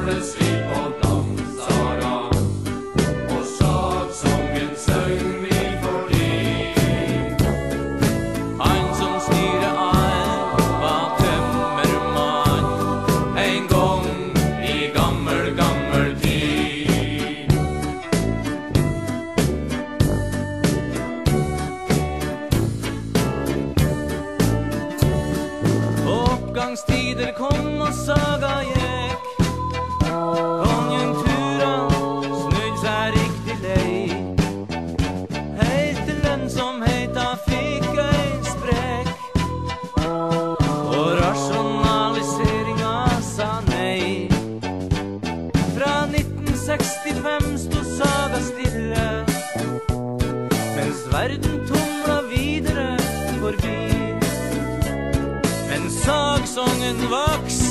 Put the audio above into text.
samles vi på Dampsaga, og sagsongen søng vi fordi han som styrer alt var tømmermann en gang i gammel tid. Oppgangstider kom og saga gikk, konjunkturen snudde seg riktig lei. Helt til lønnsomheten fikk en sprekk, og rasjonaliseringen sa nei. Fra 1965 stod saga stille, mens verden tumla videre forbi. Men sagsongen vokste